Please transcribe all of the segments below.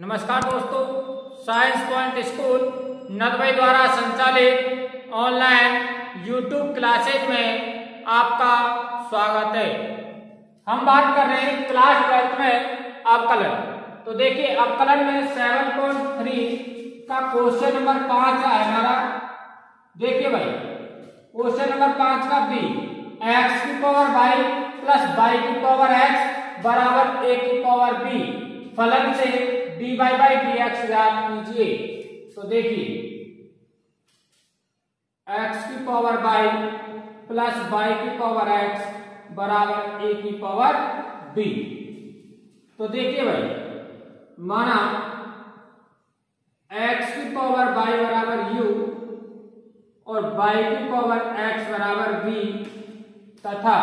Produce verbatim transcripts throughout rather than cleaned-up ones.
नमस्कार दोस्तों, science point school Nadbai द्वारा संचालित ऑनलाइन यूट्यूब क्लासेज में आपका स्वागत है। हम बात कर रहे हैं क्लास ट्वेल्थ में अवकलन। तो देखिए, अवकलन में सेवन पॉइंट थ्री का क्वेश्चन नंबर पांच है हमारा। देखिए भाई, क्वेश्चन नंबर पांच का बी, एक्स की पावर वाई प्लस वाई की पावर एक्स बराबर ए की पावर बी, फलन से D Y by D X ज्ञात कीजिए। तो देखिए, x की पावर y प्लस y की पावर x बराबर a की पावर b। तो देखिए भाई, माना x की पावर y बराबर u और y की पावर x बराबर b तथा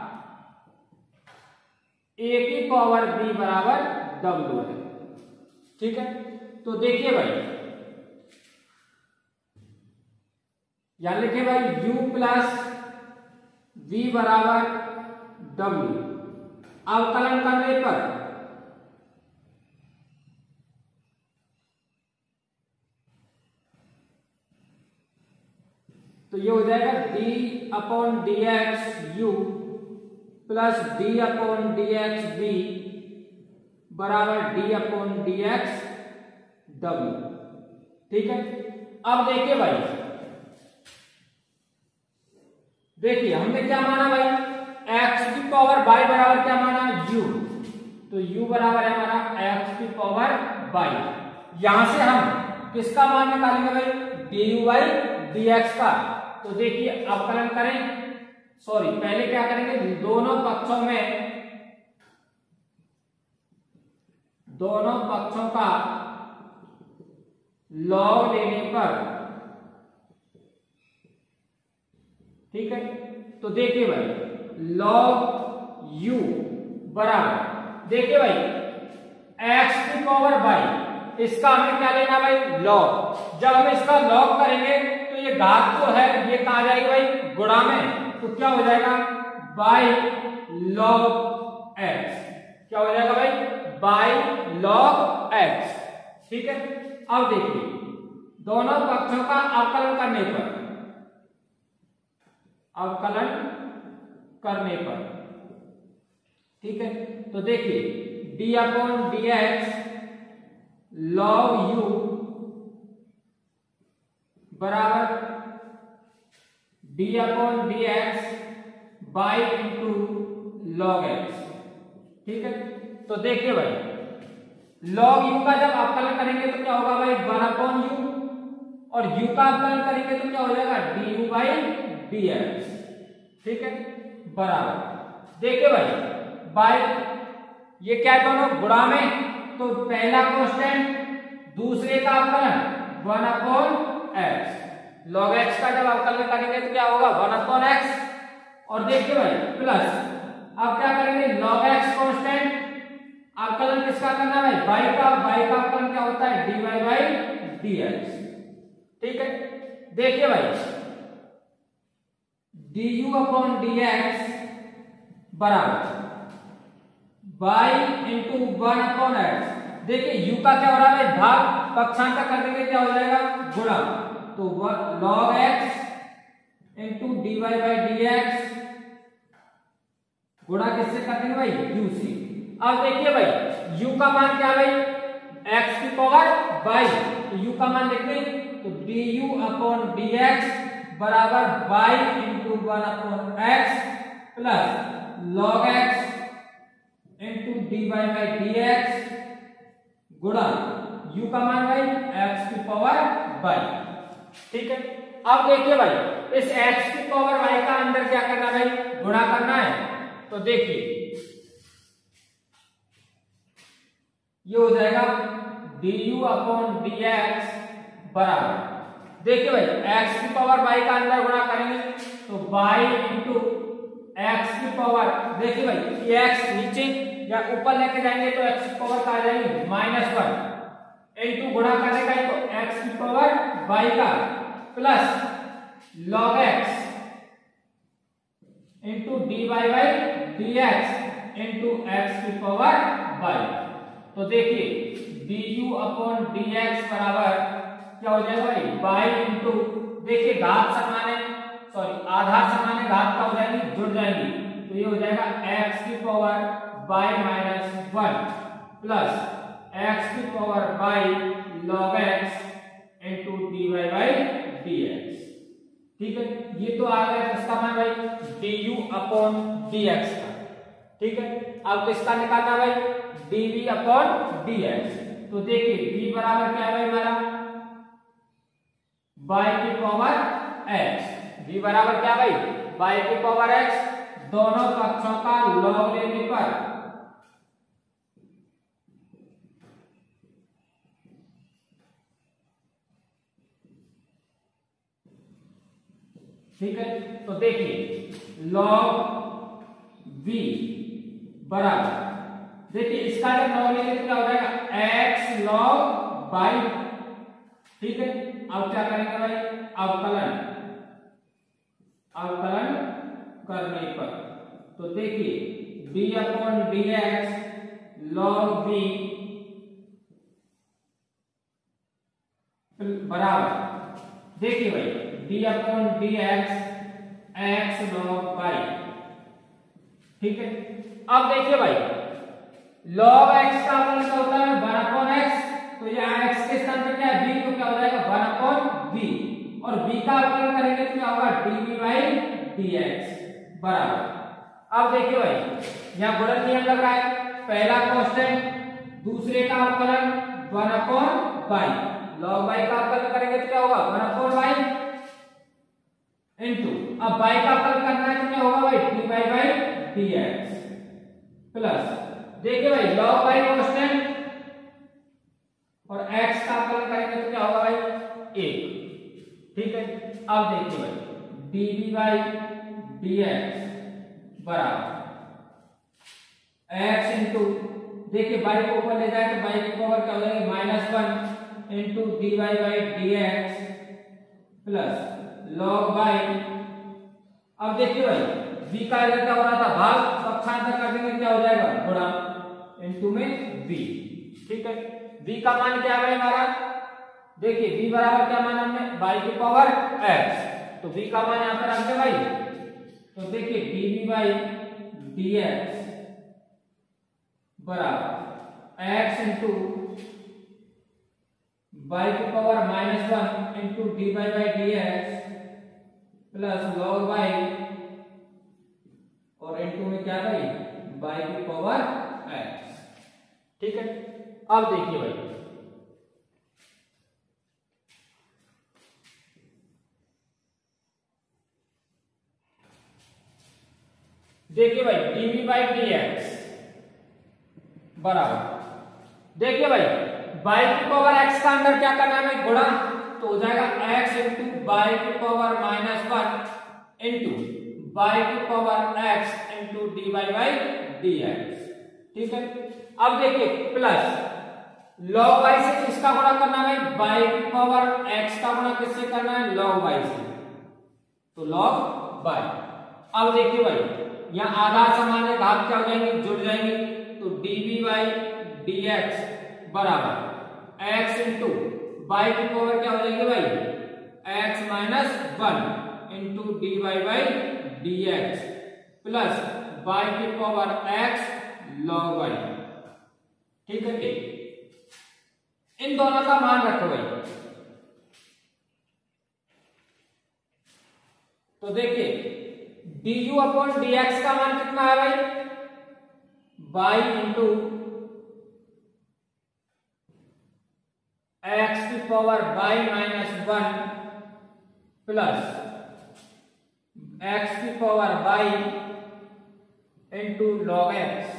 a की पावर b बराबर w है। ठीक है, तो देखिए भाई, यहां लिखे भाई u प्लस v बराबर w। अवकलन करने पर तो ये हो जाएगा d upon D X U plus d upon D X v बराबर d upon D x W. ठीक है, अब देखिए भाई, देखिए हमने क्या माना भाई, x की पावर y बराबर क्या माना, u। तो u बराबर है हमारा x की पावर y। यहां से हम किसका मान निकालेंगे भाई, du बाई dx का। तो देखिए, अवकलन करें, सॉरी पहले क्या करेंगे, दोनों पक्षों में दोनों पक्षों का लॉग लेने पर, ठीक है, तो देखिए भाई लॉग u बराबर, देखिए भाई x की पावर y, इसका हमें क्या लेना भाई, लॉग। जब हम इसका लॉग करेंगे तो ये घात तो है, ये कहा जाएगी भाई गुणा में, तो क्या हो जाएगा बाई लॉग x। क्या हो जाएगा भाई, बाई लॉग x। ठीक है, अब देखिए दोनों पक्षों का अवकलन करने पर, अवकलन करने पर, ठीक है, तो देखिए d upon D x log u बराबर d upon D x by into log x। ठीक है, तो देखिए भाई, log u का जब अवकलन करेंगे तो क्या होगा भाई, वन अपॉन यू, और u का अवकलन करेंगे तो क्या हो जाएगा, du बाई dx। ठीक है, बराबर, देखिए भाई बाई, ये क्या है दोनों गुणा में, तो पहला कांस्टेंट दूसरे का अवकलन one upon X, log x का जब अवकलन करेंगे तो क्या होगा, वन अपॉन एक्स। और देखिए भाई प्लस, अब क्या करेंगे, log x कांस्टेंट, अवकलन किसका करना है, y का, y का अवकलन क्या होता है, dy बाई dx। ठीक है, देखिए भाई du अपॉन dx बराबर y into one upon X. देखिए u का क्या हो रहा है, भाग पक्षांतर कर देंगे क्या हो जाएगा, गुणा, तो log x into dy by dx गुणा किससे कर देंगे भाई, u से। अब देखिए भाई u का मान क्या भाई, x की पावर y, तो u का मान लिख दें, तो du अपॉन dx बराबर y into one upon x plus log x into dy by dx गुणा u का मान भाई x की पावर y। ठीक है, अब देखिए भाई, इस x की पावर y का अंदर क्या करना भाई, गुणा करना है। तो देखिए ये हो जाएगा du अपॉन dx बराबर, देखिए भाई x की पावर y का अंदर गुणा करेंगे तो y इंटू एक्स की पावर, देखिए भाई ये x नीचे या ऊपर लेके जाएंगे तो x की पावर का आ जाएगी माइनस वन, इंटू गुणा करेगा तो x की पावर y का plus log x into D Y by D x into x की पावर y। तो देखिए D U upon D x बराबर क्या हो जाएगा भाई बाई इंटू, देखिए घात समान है, सॉरी आधार समान है, घात का हो जाएगी जुड़ जाएंगी, तो ये हो जाएगा x की power by minus one plus x की power by log x into D Y by D x. ठीक है, ये तो आ गया किसका मान भाई D U upon D x का। ठीक है, अब किसका निकालना भाई D V upon D x. तो देखिए v बराबर क्या है भाई हमारा बाई की पावर x, v बराबर क्या भाई बाई की पावर x, दोनों पक्षों का लॉग लेने पर ठीक है, तो देखिए लॉग v बराबर, देखिए इसका जब लॉग लेंगे तो क्या हो जाएगा x लॉग बाई। ठीक है, अब क्या करेंगे भाई अवकलन, अवकलन करने पर तो देखिए d upon D x log v बराबर, देखिए भाई d upon D X x log y। ठीक है, अब देखिए भाई log x का अवकलन क्या होता है वन अपॉन x, तो यहाँ x के स्थान पे क्या है v, तो क्या हो जाएगा वन अपॉन v, और v का अवकलन करेंगे तो क्या होगा dv बाई dx बराबर। अब देखिए भाई यहाँ गुणन नियम लग रहा है, पहला कांस्टेंट दूसरे का अवकलन one upon by, log y का अवकलन करेंगे तो क्या होगा वन अपॉन बाई इनटू, अब y का अवकलन करना है तो क्या होगा भाई dy बाई dx प्लस, देखिए भाई log y कांस्टेंट और x का अवकलन करेंगे तो क्या होगा भाई एक। ठीक है, अब देखिए भाई dv बाई dx बराबर x इंटू, देखिए y को ऊपर ले जाए तो y की पावर क्या हो जाएगी minus one into D Y by D x plus log y। अब देखिए भाई v का इधर क्या हो रहा था भाग, पक्षांतर कर देंगे क्या हो जाएगा गुणा इंटू में v। ठीक है, v का मान क्या है हमारा, देखिए v बराबर क्या मान हमने y की पावर x, तो v का मान यहां पर रख दे भाई, तो देखिए dv बाई dx बराबर x इंटू y की power minus one into D Y by D x plus log y और इंटू में क्या भाई y की पावर x। ठीक है, अब देखिए भाई देखिए भाई dv बाई dx बराबर, देखिए भाई y की पावर x का अंदर क्या करना है गुणा, तो हो जाएगा x इंटू y की power minus one into y की power x into D Y by D x. ठीक है, अब देखिए प्लस log y से किसका गुणा करना है y की पावर x का गुणा किससे करना है log y से, तो log y। अब देखिए भाई यहाँ आधार समान है, घात क्या हो जाएंगे जुड़ जाएंगे, तो dv बाई dx बराबर x इंटू y की पावर क्या हो जाएगी भाई x minus one into D Y by D x plus y की पावर x log y। ठीक है, ठीक, इन दोनों का मान रखो भाई, तो देखिए du अपॉन dx का मान कितना है भाई बाई इंटू एक्स की power by minus one plus x की power y into log x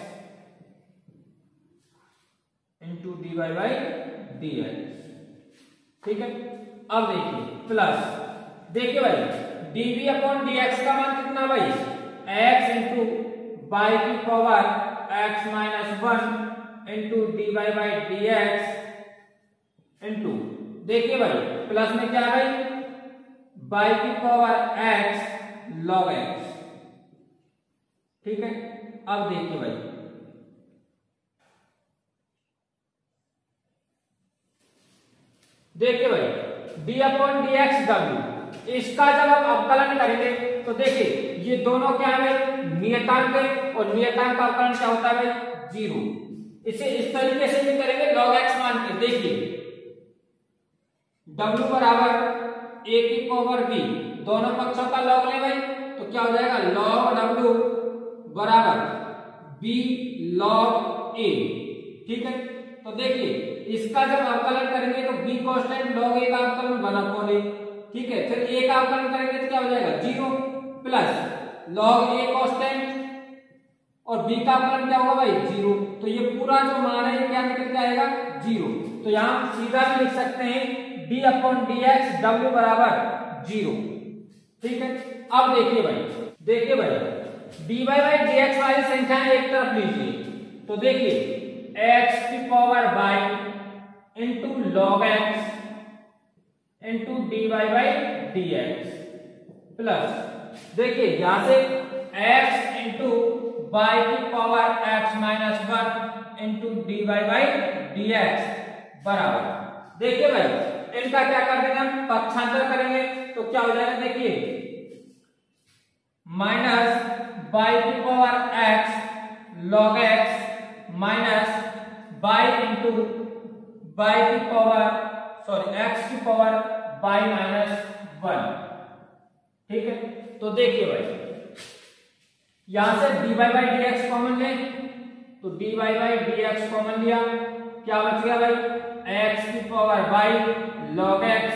into D Y by D x. ठीक है, अब देखिए प्लस, देखिए भाई dv अपॉन dx का मान कितना भाई x इंटू बाई की power x minus one into D Y by D x into, देखिए भाई प्लस में क्या है भाई y की पावर x log x। ठीक है, अब देखिए भाई देखिए भाई डी अपॉन डी एक्स डब्ल्यू, इसका जब आप अवकलन करेंगे तो देखिए ये दोनों क्या है नियतांक है, और नियतांक का अवकलन क्या होता है भाई जीरो। इसे इस तरीके से भी करेंगे log x मान के, देखिए w बराबर a की पावर b, दोनों पक्षों का log ले भाई तो क्या हो जाएगा log w बराबर b log a। ठीक है, तो देखिए इसका जब अवकलन करेंगे तो b कांस्टेंट log a का अवकलन वन अपॉन a। ठीक है, फिर a का अवकलन करेंगे तो क्या हो जाएगा zero plus log a constant और b का अवकलन क्या होगा भाई जीरो। तो ये पूरा जो मान है ये क्या निकल के आएगा जीरो। तो यहाँ सीधा भी लिख सकते हैं d अपॉन डी एक्स डब्ल्यू बराबर जीरो। ठीक है, अब देखिए भाई देखिए भाई dy बाई dx वाली संख्या एक तरफ लीजिए तो देखिए x की power y into log x into D Y by D x plus देखिए यहां से x इंटू बाई की power x minus one into D Y by D x बराबर, देखिए भाई इनका क्या कर देंगे हम पक्षांतर करेंगे तो क्या हो जाएगा देखिए माइनस बाई की power x log x minus y into y की पावर सॉरी x की पावर बाई माइनस वन। ठीक है, तो देखिए भाई यहां से dy by D x common ले तो dy by D x common लिया, क्या बच गया भाई x की power y log x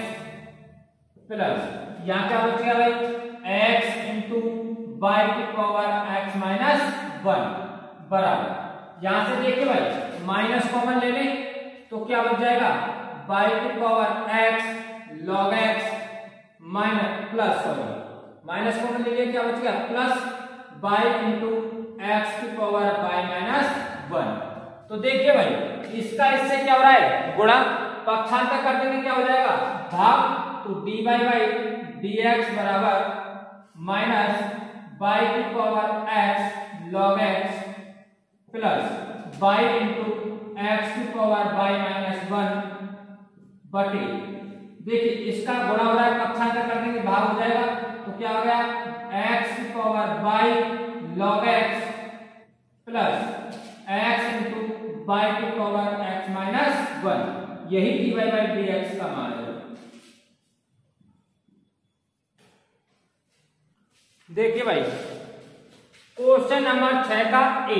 plus यहां क्या बच गया भाई x इंटू बाई की पावर x माइनस वन बराबर, यहां से देखिए भाई माइनस कॉमन ले लें तो क्या बच जाएगा बाई की power x log x minus plus sorry minus common ले लिया क्या बच गया प्लस बाई इंटू एक्स की पावर बाई माइनस वन। तो देखिए भाई इसका इससे क्या हो रहा है गुणा, पक्षांतर कर देंगे क्या हो जाएगा भाग, तो d y by D x बराबर माइनस बाई की power x log x plus y into x की पावर बाई माइनस वन बटे, देखिए इसका गुणा हो रहा है पक्षांतर कर देंगे भाग हो जाएगा तो क्या हो गया एक्स की power y log x plus x into y की पावर x माइनस वन, यही dy बाई डी एक्स का मान है। देखिए भाई क्वेश्चन नंबर छह का ए,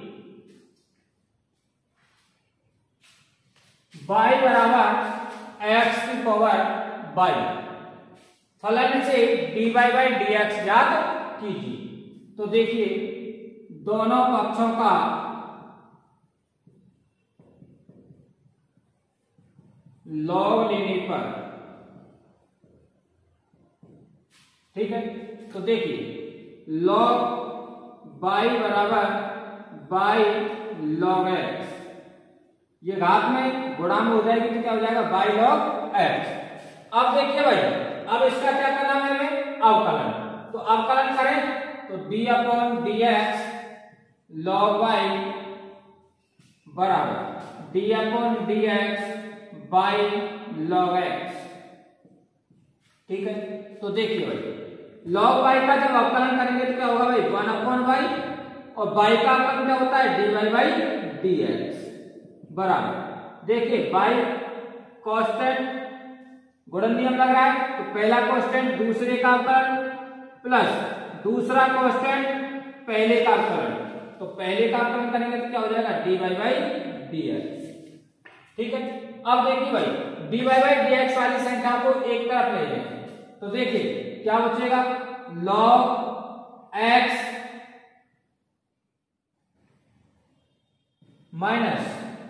y बराबर x की पावर बाई, फलन से dy बाई डी एक्स याद कीजिए। तो देखिए दोनों पक्षों का लॉग लेने पर, ठीक है, तो देखिए लॉग बाई बराबर बाई लॉग एक्स, ये घात में गुणा में हो जाएगी तो क्या हो जाएगा बाई लॉग एक्स। अब देखिए भाई अब इसका क्या करना है हमें अवकलन, तो अवकलन करें तो d upon D x log y बराबर d upon D x y log x. ठीक है, तो देखिए भाई लॉग वाई का जब अवकलन करेंगे तो क्या होगा भाई वन अपॉन वाई, और वाई का अवकलन क्या होता है d Y by D x बराबर, देखिए वाई कांस्टेंट गुणन नियम लग रहा है तो पहला कांस्टेंट दूसरे का अवकलन प्लस दूसरा कांस्टेंट पहले का अवकलन, तो पहले का अवकलन करेंगे तो क्या हो जाएगा d Y by D x. ठीक है, अब देखिए भाई d Y by D x वाली संख्या को एक तरफ ले लें तो देखिए क्या बचेगा log x minus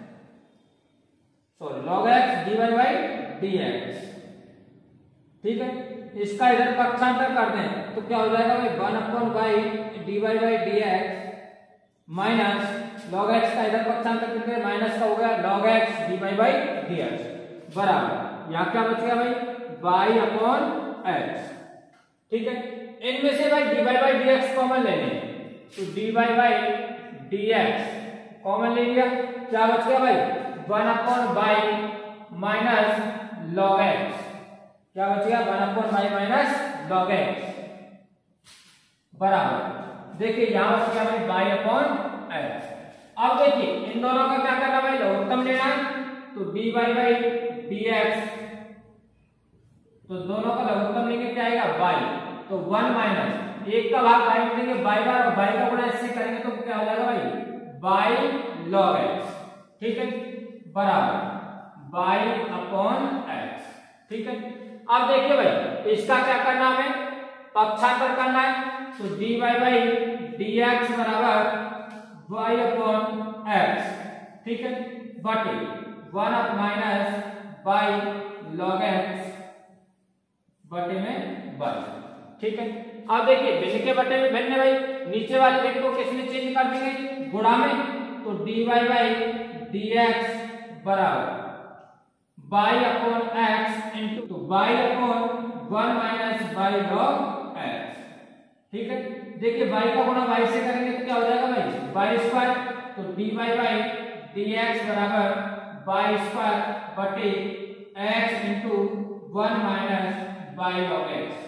sorry log x d Y by D x. ठीक है, इसका इधर पक्षांतर कर दें तो क्या हो जाएगा भाई one upon y d Y by D x minus log x का इधर पक्षांतर करके माइनस का हो गया log x d Y by D x बराबर, यहाँ क्या बच गया भाई बाई अपॉन एक्स। ठीक है, इनमें से भाई d Y by D x common ले लें तो d Y by D x common ले लिया, क्या बच गया भाई one upon y minus log x, क्या बचेगा one upon y minus log x बराबर, देखिए यहां बच गया भाई वाई अपॉन एक्स। अब देखिए इन दोनों का क्या करना भाई, लघुत्तम लेना है, तो d Y by D x, तो दोनों का लघुत्तम लेंगे क्या आएगा वाई, तो वन माइनस एक का भाग बाई में देंगे बाई बार और बाई का गुणा इससे करेंगे तो क्या हो जाएगा भाई बाई लॉग एक्स, ठीक है बराबर बाई अपॉन एक्स, ठीक है। अब देखिए भाई इसका क्या करना हमें, पक्षांतर करना है, तो d Y by D x बराबर वाई अपॉन एक्स, ठीक है बटे one up minus y log x बटे में बाई, ठीक है। अब देखिए भिन्न के बटे में भिन्न भाई, नीचे वाले भिन्न को किसमें चेंज कर देंगे गुणा में, तो d Y by D x बराबर बाई अपॉन एक्स इंटू तो y upon one minus y log x, ठीक है। देखिए बाई का गुणा बाई से करेंगे तो क्या हो जाएगा भाई बाई स्क्वायर, तो d Y by D x बराबर बाई स्क्वायर बटे x into one minus y log x,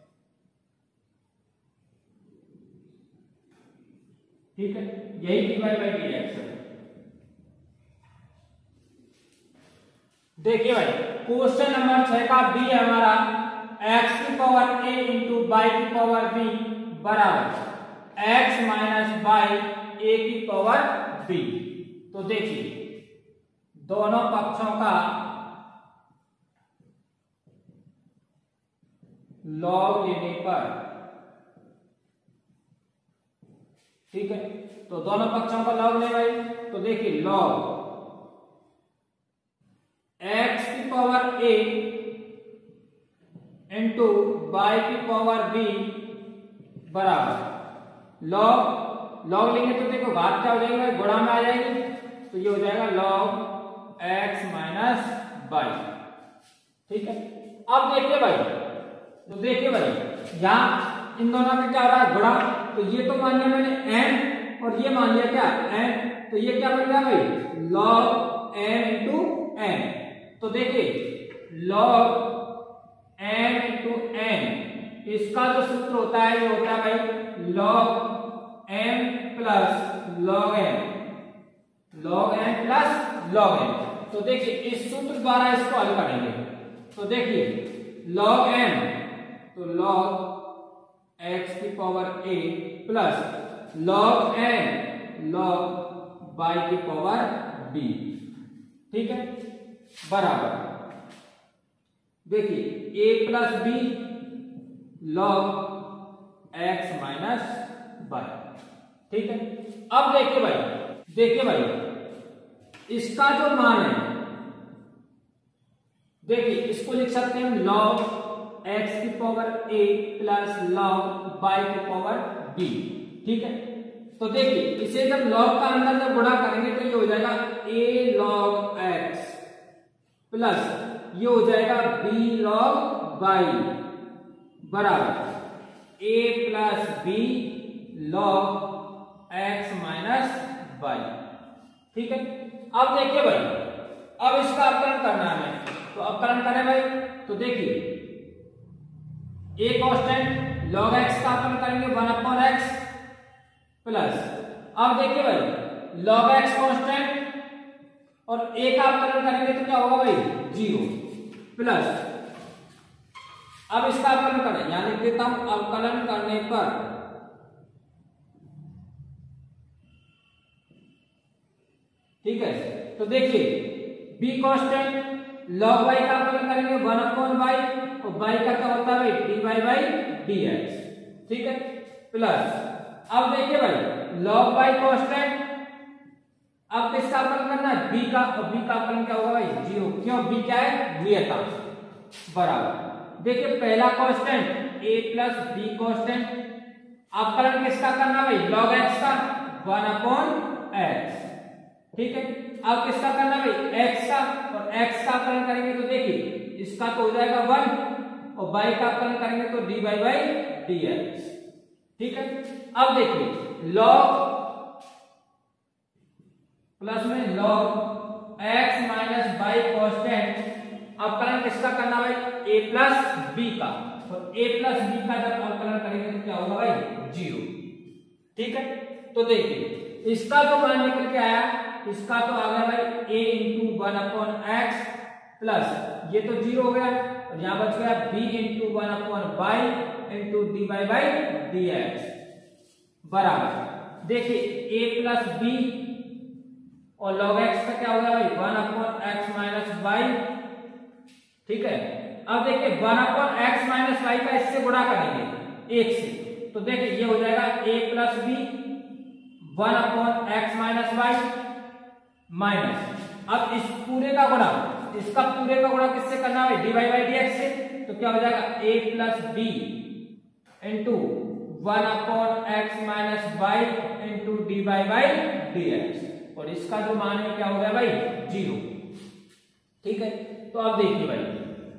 ठीक है यही d Y by D x है। देखिए भाई क्वेश्चन नंबर छह का बी है हमारा, एक्स की पावर ए इंटू बाई की पावर बी बराबर एक्स माइनस बाई ए की पावर बी। तो देखिए दोनों पक्षों का लॉग लेने पर, ठीक है तो दोनों पक्षों का लॉग ले भाई, तो देखिए लॉग एक्स की पावर ए इंटू बाई की पावर बी बराबर लॉग लॉग लेंगे तो देखो घात क्या हो जाएगी भाई गुणा में आ जाएगी, तो ये हो जाएगा लॉग एक्स माइनस बाई, ठीक है। अब देखिए भाई तो देखिए भाई यहां इन दोनों में क्या हो रहा है गुणा, तो ये तो मान लिया मैंने एन और ये मान लिया क्या एन, तो ये क्या बन गया भाई लॉग एन इंटू एन, तो देखिए लॉग एन इंटू एन इसका जो सूत्र होता है ये होता है भाई log n plus log n, log n plus log n. तो देखिए इस सूत्र द्वारा इसको हल करेंगे, तो देखिए लॉग एन तो लॉग एक्स की power a plus log n log y की पावर बी, ठीक है बराबर देखिए a plus b log x minus y, ठीक है। अब देखिए भाई देखिए भाई इसका जो मान है, देखिए इसको लिख सकते हैं लॉग एक्स की power a plus log y की पावर बी, ठीक है। तो देखिए इसे जब लॉग का अंदर जब गुणा करेंगे तो ये हो जाएगा ए लॉग एक्स प्लस ये हो जाएगा बी लॉग बाई बराबर a plus b log x minus y, ठीक है। अब देखिए भाई अब इसका अवकलन करना है हमें, तो अवकलन करें भाई, तो देखिए ए कांस्टेंट लॉग एक्स का अवकलन करेंगे वन अपॉन एक्स प्लस, अब देखिए भाई लॉग एक्स कांस्टेंट और ए का अवकलन करेंगे तो क्या होगा भाई जीरो प्लस, अब इसका अवकलन करें यानी कि हम अवकलन करने पर ठीक है, तो देखिए बी कांस्टेंट लॉग वाई का अवकलन करेंगे वन अपॉन वाई और वाई का क्या होता है भाई d Y by D x, ठीक है प्लस, अब देखिए भाई लॉग वाई कांस्टेंट, अब किसका अवकलन करना है बी का, और बी का अवकलन क्या होगा भाई जीरो, क्यों बी क्या है नियतांक बराबर, देखिए पहला constant a plus b constant, अवकलन किसका करना भाई लॉग x का वन अपॉन एक्स, ठीक है। अब किसका करना भाई x का, और x का अवकलन करेंगे तो देखिए इसका तो हो जाएगा वन और y का अवकलन करेंगे तो dy बाई dx, ठीक है। अब देखिए लॉग प्लस में log x minus y constant अवकलन किसका करना भाई, a प्लस बी का। तो a प्लस बी का जब अवकलन करेंगे तो क्या होगा भाई, जीरो। ठीक है, तो देखिए इसका जो मान निकल के आया, इसका तो आ गया भाई a into one upon x plus ये तो जीरो हो गया, और यहाँ बच गया b into one upon y into D Y by D x बराबर। देखिए a प्लस बी और log x का क्या होगा भाई, one upon x minus y. ठीक है, अब देखिए one upon x minus y का इससे गुणा करेंगे एक से, तो देखिए ये हो जाएगा a plus b one upon x minus y minus, अब इस पूरे का गुणा, इसका पूरे का गुणा किससे करना है, d Y by D x से। तो क्या हो जाएगा a plus b into one upon x minus y into D Y by D x, और इसका जो मान है क्या हो गया भाई, जीरो। ठीक है, तो अब देखिए भाई,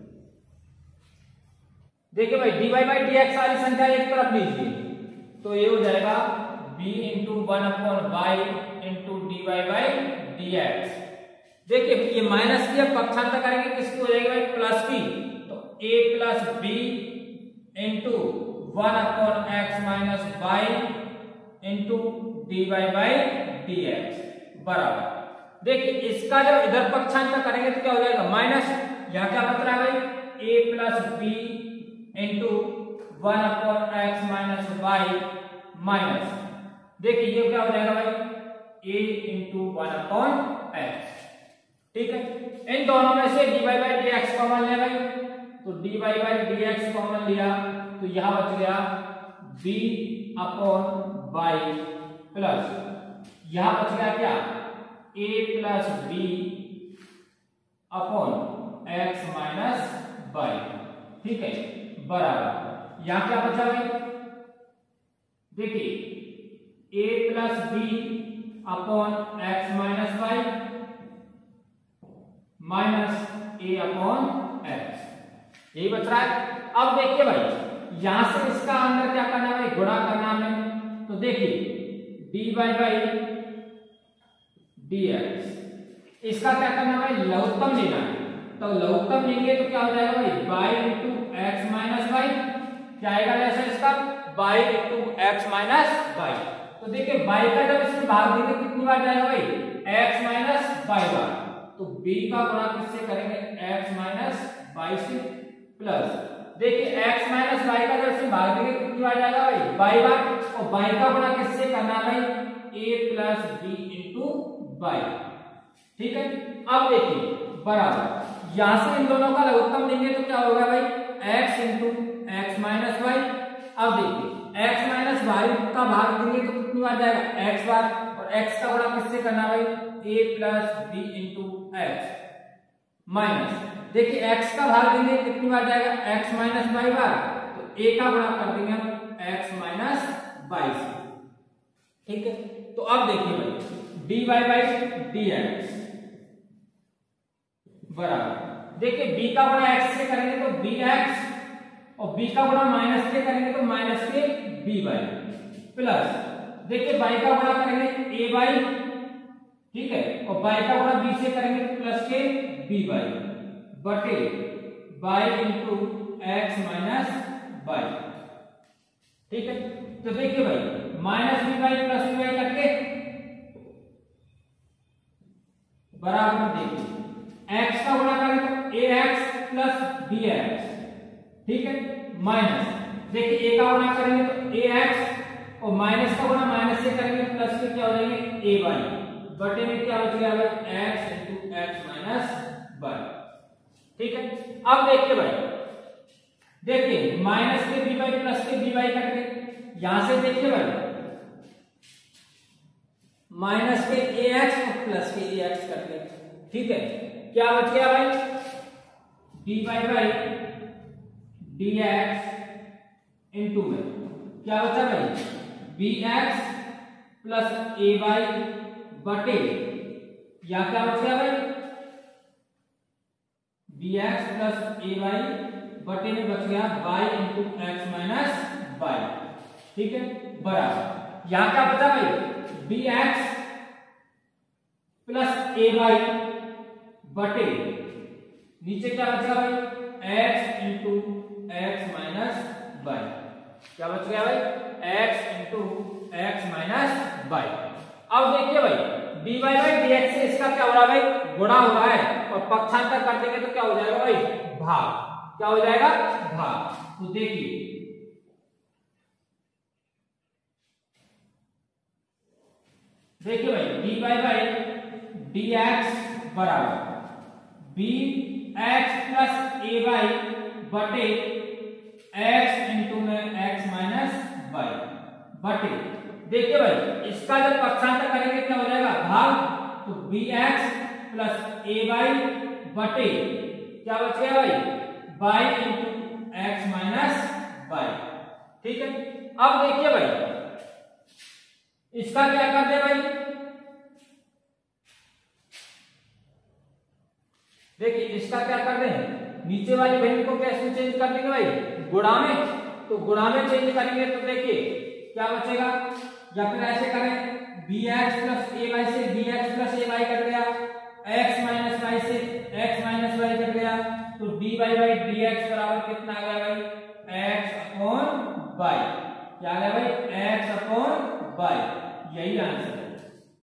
देखिए भाई d Y by D x वाली संख्या एक तरफ लीजिए, तो ये हो जाएगा b into one upon y into D Y by D x. देखिए ये माइनस की पक्षांतर करेंगे किसकी हो जाएगी भाई, प्लस की, तो a plus b into one upon x minus y into D Y by D x बराबर। देखिए इसका जब इधर पक्षांतर करेंगे तो क्या हो जाएगा, माइनस, यहाँ क्या बच रहा है भाई, a plus b into one upon x minus y minus, देखिए ये क्या हो जाएगा भाई, a into one upon x. ठीक है, इन दोनों में से D Y by D x common ले भाई, तो d Y by D x common लिया, तो यहां बच गया b अपॉन वाई प्लस यहां बच गया क्या, a plus b upon x minus y. ठीक है, बराबर यहां क्या बचा भाई, देखिए a plus b upon x minus y minus a upon x, यही बच रहा है। अब देखिए भाई यहां से इसका अंदर क्या करना है, गुणा करना है, तो देखिए d Y by D x, इसका क्या करना है, लघुत्तम लेना है, तो लघुत्तम लेंगे तो क्या हो जाएगा भाई, y into x minus y, क्या आएगा जैसे इसका y into x minus y. तो देखिए बाई का जब इसमें भाग देंगे कितनी बार जाएगा भाई, एक्स माइनस वाई बार, तो b का गुणा किससे करेंगे, x माइनस वाई से प्लस, देखिए x माइनस वाई का जब इसमें भाग देंगे कितनी बार जाएगा भाई, y बार, और y का गुणा किससे करना भाई, a plus b into y. ठीक है, अब देखिए बराबर यहां से इन दोनों का लघुत्तम लेंगे तो क्या होगा भाई, x into x minus y. अब देखिए x माइनस वाई का भाग देंगे तो कितनी बार जाएगा, x बार, और x का गुणा किससे करना भाई, a plus b into x minus, देखिए x का भाग देंगे कितनी बार जाएगा, x माइनस वाई बार, तो a का गुणा कर देंगे हम x माइनस वाई से। ठीक है, तो अब देखिए भाई d Y by D x बराबर, देखिए b का गुणा x से करेंगे तो bx, और b का गुणा माइनस के करेंगे तो माइनस के b बाई प्लस, देखिए y का गुणा करेंगे a बाई, ठीक है, और y का गुणा b से करेंगे तो प्लस के b बाई बटे y into x minus y. ठीक है, तो देखिए भाई minus b by plus b by करके बराबर, देखिए x का गुणा करें तो ax प्लस bx, ठीक है, माइनस, देखिए a का गुणा करेंगे तो ax, और माइनस का गुणा माइनस से करेंगे प्लस के क्या हो जाएंगे a बाई बटे में क्या बच गया भाई, x into x minus y. ठीक है, अब देखिए भाई, देखिए माइनस के बी बाई प्लस के बी बाई कट गए, यहां से देखिए भाई माइनस के ए एक्स और प्लस के ए एक्स कट गए। ठीक है, क्या बच गया भाई, d Y by D x into में क्या बचा भाई, b x plus a y बटे, या क्या बच गया भाई, b x plus a y बटे में बच गया y into x minus y. ठीक है, बराबर यहां क्या बचा भाई, b x plus a y बटे नीचे क्या बचेगा भाई, x into x minus y. क्या बच गया भाई, x into x minus y. अब देखिए भाई dy बाई dx से इसका क्या हो रहा है भाई, गुणा हो रहा है, और पक्षांतर कर देंगे तो क्या हो जाएगा भाई, भाग। क्या हो जाएगा, भाग। तो देखिए देखिए भाई dy बाई dx बराबर bx प्लस ए वाई बटे x इंटू में x माइनस वाई बटे, देखिए भाई इसका जब पक्षांतर करेंगे क्या हो जाएगा, भाग। तो bx प्लस ए वाई बटे क्या बच गया भाई, y into x minus y. ठीक है, अब देखिए भाई इसका क्या कर दे भाई, देखिए इसका क्या कर रहे हैं, नीचे वाली वैल्यू को कैसे चेंज कर देंगे भाई, गुणा में। तो गुणा में चेंज करेंगे तो देखिए क्या बचेगा, या फिर ऐसे करें bx प्लस ए वाई से bx plus a y cut गया, x माइनस वाई से x माइनस वाई कट गया, तो dy बाई dx बराबर कितना आ गया भाई, x अपॉन y। क्या आ गया भाई, x अपॉन y। यही आंसर